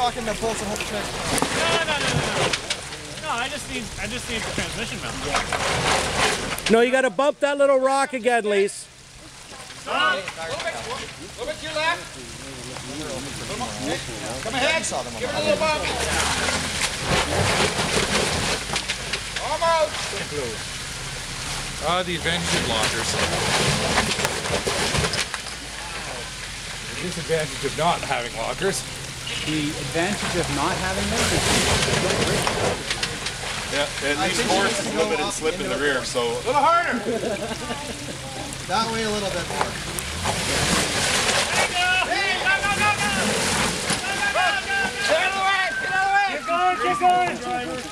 rocking the bolts and hope the transmission. No, I just need the transmission mount. No, you got to bump that little rock again, Lise. A little bit to your left. Come ahead. Give it a little bump. Almost. The advantage of lockers. The disadvantage of not having lockers. The advantage of not having them is yeah, at least force is limited slip in the rear, so... A little harder! That way a little bit more. Hey, go! Get out of the way! Get out of the way! Keep going, driver.